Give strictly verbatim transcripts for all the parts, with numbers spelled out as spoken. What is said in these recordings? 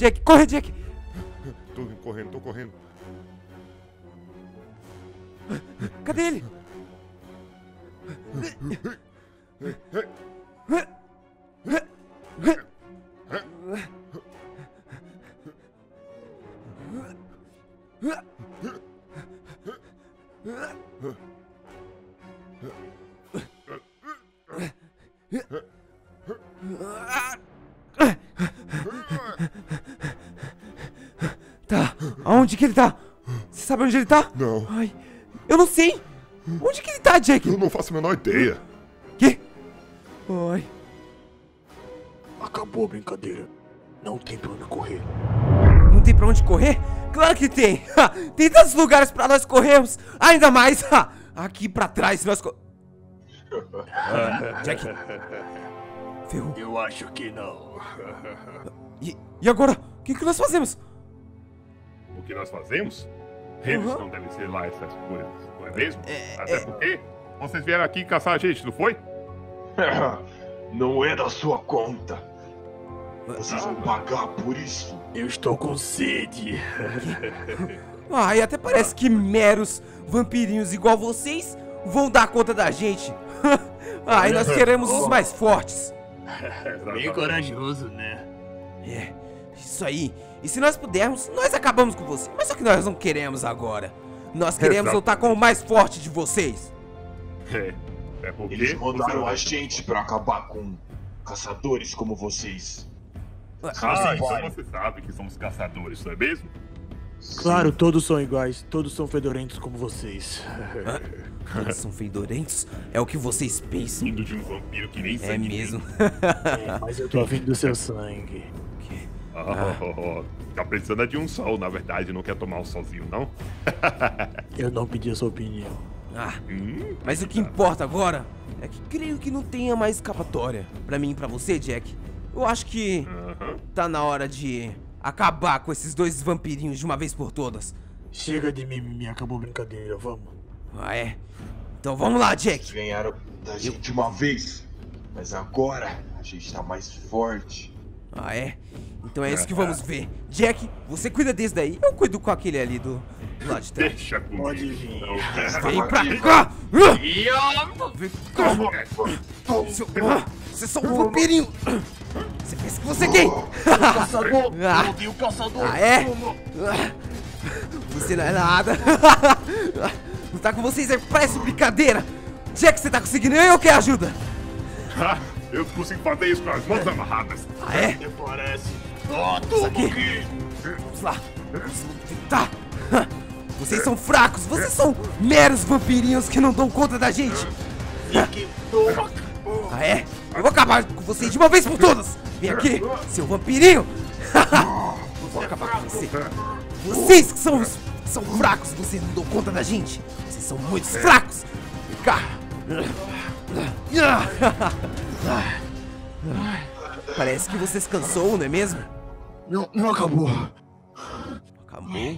Jack, corre, Jack. Tô correndo, tô correndo. Cadê ele? Tá, aonde que ele tá? Você sabe onde ele tá? Não. Ai, eu não sei. Onde que ele tá, Jack? Eu não faço a menor ideia. Que? Ai. Acabou a brincadeira. Não tem pra onde correr. Não tem pra onde correr? Claro que tem. Tem tantos lugares pra nós corrermos. Ainda mais aqui pra trás nós co... Jack. Ferrou. Eu acho que não. E, e agora? O que, que nós fazemos? O que nós fazemos? Eles Uhum. não devem ser lá essas coisas, não é mesmo? É, Até é... porque vocês vieram aqui caçar a gente, não foi? Não é da sua conta. Vocês vão pagar por isso. Eu estou com sede. Ah, e até parece que meros vampirinhos igual vocês vão dar conta da gente. Ah, e nós queremos os mais fortes. Bem corajoso, né? É, isso aí. E se nós pudermos, nós acabamos com você. Mas só que nós não queremos agora. Nós queremos Exato. lutar com o mais forte de vocês. É, é porque... Eles mandaram você- a gente pra acabar com caçadores como vocês. Ah, Você então vai. você sabe que somos caçadores, não é mesmo? Claro, todos são iguais. Todos são fedorentos como vocês. Eles são fedorentos? É o que vocês pensam? Vindo de um vampiro que nem É sangue mesmo. É, mas eu tô afim do seu sangue. tem. Ah, oh, oh, tá precisando é de um sol, na verdade, não quer tomar um solzinho, não? Eu não pedi a sua opinião. Ah, Hum, mas o que importa agora é que creio que não tenha mais escapatória. Pra mim e pra você, Jack. Eu acho que aham. tá na hora de acabar com esses dois vampirinhos de uma vez por todas. Chega de mimimi, acabou a brincadeira, vamos. Ah, é? Então vamos lá, Eles Jack. ganharam da gente uma vez. Mas agora a gente tá mais forte. Ah, é? Então é isso que vamos ver. Jack, você cuida desse daí. Eu cuido com aquele ali do, do lado de trás. Deixa comigo. Pode vir. Não, cara. Vem pra cá! Ah! Vem cá! Seu- ah, Você é só um vampirinho! Você pensa que você é quem? Caçador! Ah. Eu odeio caçador! Ah, é? Ah, Você não é nada! Lutar com vocês é parece brincadeira! Jack, você tá conseguindo? Eu quero ajuda! Ah, eu consigo fazer isso com as mãos amarradas. Ah, é? Até parece. Ah, toma aqui. aqui! Vamos lá! Vamos tentar! Vocês são fracos! Vocês são meros vampirinhos que não dão conta da gente! Fique, toma! Ah, é? Eu vou acabar com vocês de uma vez por todas! Vem aqui, seu vampirinho! Vou acabar com você! Vocês que são, os- que são fracos, vocês não dão conta da gente! Vocês são muito fracos! Vem cá! Parece que você se cansou, não é mesmo? Não, não acabou. Acabou?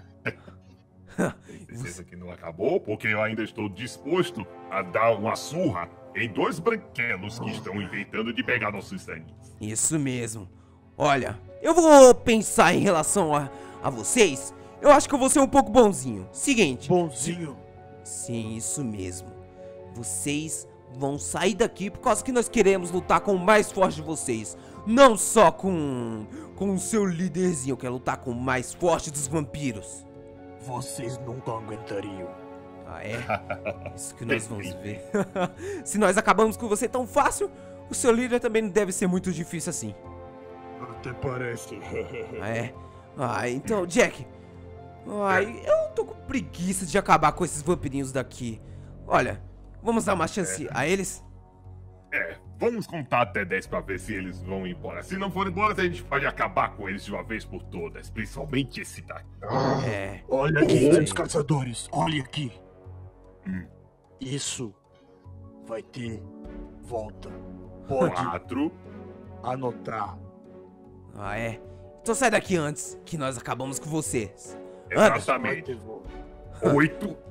Tem certeza que não acabou? Porque eu ainda estou disposto a dar uma surra em dois branquelos que estão inventando de pegar nossos sangues. Isso mesmo. Olha, eu vou pensar em relação a, a vocês. Eu acho que eu vou ser um pouco bonzinho. Seguinte. Bonzinho. Sim, isso mesmo. Vocês vão sair daqui por causa que nós queremos lutar com o mais forte de vocês. Não só com com o seu líderzinho. Eu quero lutar com o mais forte dos vampiros. Vocês nunca aguentariam. Ah, é? Isso que nós vamos ver. Se nós acabamos com você tão fácil, o seu líder também não deve ser muito difícil assim. Até parece. Ah, é? Ah, então, Jack. Ai, eu tô com preguiça de acabar com esses vampirinhos daqui. Olha, vamos dar uma chance a eles? É, vamos contar até dez pra ver se eles vão embora. Se não forem embora, a gente pode acabar com eles de uma vez por todas. Principalmente esse daqui. É. Olha aqui, seus caçadores. Olha aqui. Hum. Isso vai ter volta. Pode Quatro. anotar. Ah, é? Então sai daqui antes, que nós acabamos com vocês. Anda. Vai Exatamente. ter volta. Oito.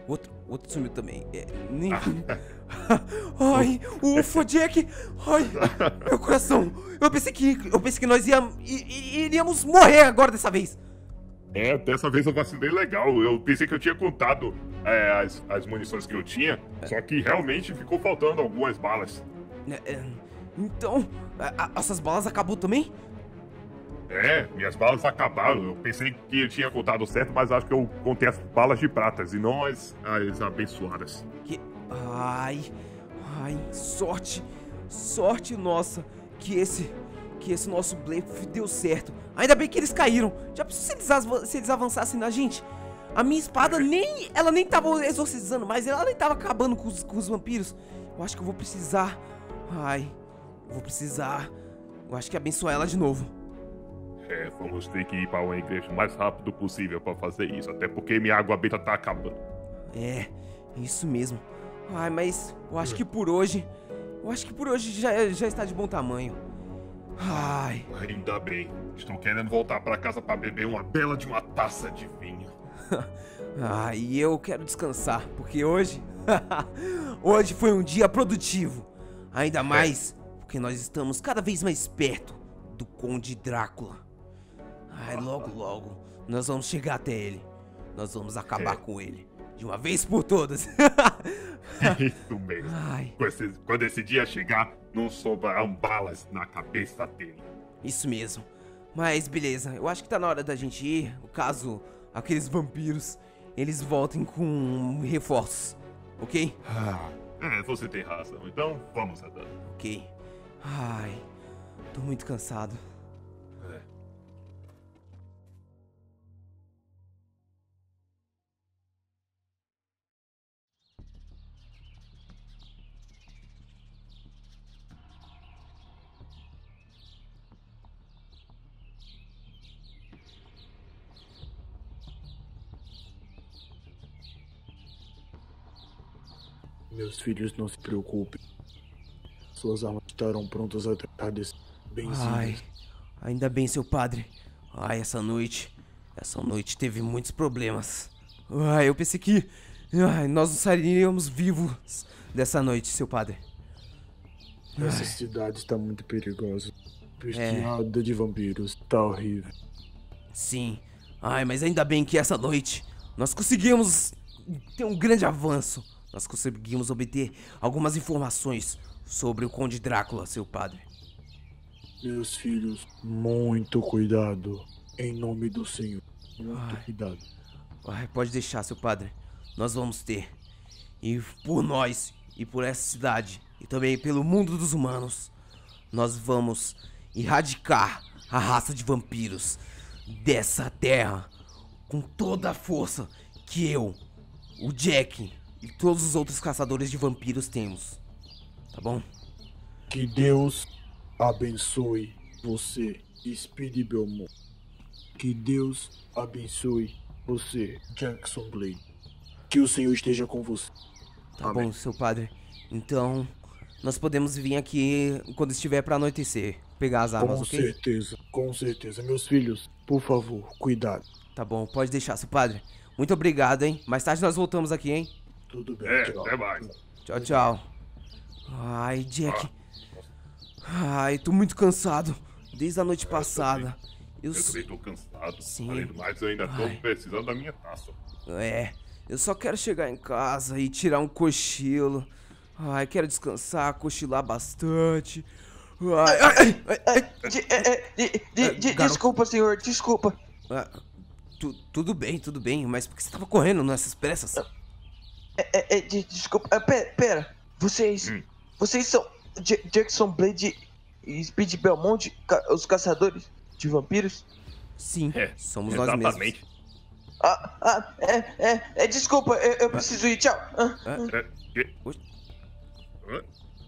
Outro, outro sumiu também. É, nem... Ai, ufa, Jack. Ai, meu coração. Eu pensei que, eu pensei que nós íamos, iríamos morrer agora dessa vez. É, dessa vez eu vacilei legal. Eu pensei que eu tinha contado é, as, as munições que eu tinha, só que realmente ficou faltando algumas balas. É, é, então, a, a, essas balas acabou também? É, minhas balas acabaram. Eu pensei que eu tinha contado certo, mas acho que eu contei as balas de pratas e não as, as abençoadas. Que... Ai, ai, sorte, sorte nossa, que esse, que esse nosso blefe deu certo. Ainda bem que eles caíram. Já pensou se eles, se eles avançassem na gente? A minha espada nem, ela nem tava exorcizando, mas ela nem tava acabando com os, com os vampiros. Eu acho que eu vou precisar, ai, eu vou precisar, eu acho que abençoar ela de novo. É, vamos ter que ir para uma igreja o mais rápido possível para fazer isso, até porque minha água benta tá acabando. É, isso mesmo. Ai, mas eu acho que por hoje, eu acho que por hoje já, já está de bom tamanho. Ai. Ainda bem. Estou querendo voltar para casa para beber uma bela de uma taça de vinho. Ah, e eu quero descansar, porque hoje, hoje foi um dia produtivo. Ainda mais porque nós estamos cada vez mais perto do Conde Drácula. Ai, logo, logo, nós vamos chegar até ele. Nós vamos acabar é. com ele. De uma vez por todas. Isso mesmo. Ai. Quando, esse, quando esse dia chegar, não sobrarão balas na cabeça dele. Isso mesmo. Mas beleza, eu acho que tá na hora da gente ir. O caso aqueles vampiros, eles voltem com reforços, ok? Ah, é, você tem razão. Então, vamos andando. Ok. Ai, tô muito cansado. É. Meus filhos, não se preocupem. Suas armas estarão prontas até tarde. Ai, ainda bem, seu padre. Ai, essa noite, essa noite teve muitos problemas. Ai, eu pensei que ai, nós não sairíamos vivos dessa noite, seu padre. Essa Ai. cidade está muito perigosa. Pesquisada é. de vampiros, tá horrível. Sim. Ai, mas ainda bem que essa noite nós conseguimos ter um grande avanço. Nós conseguimos obter algumas informações sobre o Conde Drácula, seu padre. Meus filhos, muito cuidado. Em nome do Senhor. Muito Ai. cuidado. Ai, pode deixar, seu padre. Nós vamos ter. E por nós, e por essa cidade, e também pelo mundo dos humanos, nós vamos erradicar a raça de vampiros dessa terra com toda a força que eu, o Jack e todos os outros caçadores de vampiros temos. Tá bom? Que Deus abençoe você, Speedy Belmont. Que Deus abençoe você, Jackson Blade. Que o Senhor esteja com você. Tá Amém. bom, seu padre. Então, nós podemos vir aqui quando estiver pra anoitecer, pegar as armas, com ok? Com certeza, com certeza. Meus filhos, por favor, cuidado. Tá bom, pode deixar, seu padre. Muito obrigado, hein? Mais tarde nós voltamos aqui, hein? Tudo bem, É, tchau. até mais. Tchau, tchau. Ai, Jack. Ai, tô muito cansado. Desde a noite passada. Eu, Eu também tô cansado. Sim. Além do mais, eu ainda tô Ai. precisando da minha taça. É, eu só quero chegar em casa e tirar um cochilo. Ai, quero descansar, cochilar bastante. Ai, ai, ai, ai, ai. De- é, é, de- de- É, de- garoto. Desculpa, senhor, desculpa. Ah, tu- tudo bem, tudo bem, mas por que você tava correndo nessas pressas? É, é, é, de- desculpa. Ah, pera, pera. Vocês. Hum. Vocês são J- Jackson Blade e Speed Belmont, ca- os caçadores de vampiros? Sim, É, somos nós mesmos. exatamente. Ah, ah, é, é, é, desculpa, eu, eu preciso ir, tchau. Ah, Ah, É, que... Oi? Hã?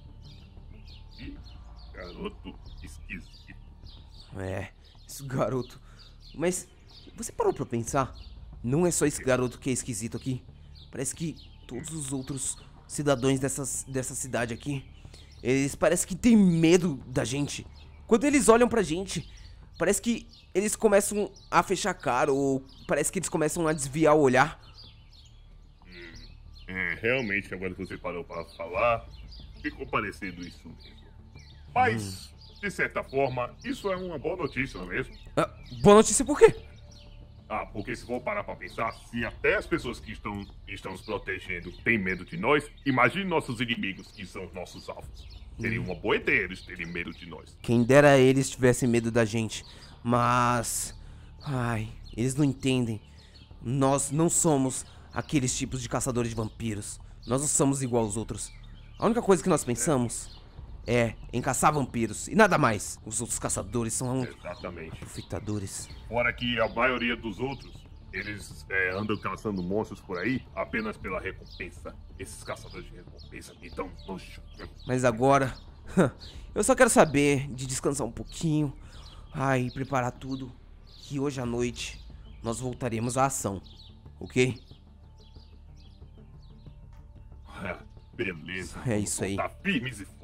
Que garoto esquisito. É, esse garoto. Mas você parou pra pensar? Não é só esse garoto que é esquisito aqui. Parece que todos os outros cidadãos dessas, dessa cidade aqui, eles parecem que têm medo da gente. Quando eles olham pra gente, parece que eles começam a fechar a cara, ou parece que eles começam a desviar o olhar. É, realmente, agora que você parou para falar, ficou parecendo isso mesmo. Mas, hum. de certa forma, isso é uma boa notícia, não é mesmo? Ah, boa notícia por quê? Ah, porque se for parar pra pensar, se até as pessoas que estão, estão nos protegendo têm medo de nós, imagine nossos inimigos, que são os nossos alvos. Seria uma boa ideia eles terem medo de nós. Quem dera eles tivessem medo da gente. Mas... ai, eles não entendem. Nós não somos aqueles tipos de caçadores de vampiros. Nós não somos igual aos outros. A única coisa que nós pensamos é em caçar vampiros e nada mais. Os outros caçadores são Exatamente. aproveitadores. Fora que a maioria dos outros, eles é, andam caçando monstros por aí apenas pela recompensa. Esses caçadores de recompensa me dão nojo. Mas agora, eu só quero saber de descansar um pouquinho. Ai, preparar tudo. Que hoje à noite nós voltaremos à ação, ok? Beleza. É isso aí. Tá firmes e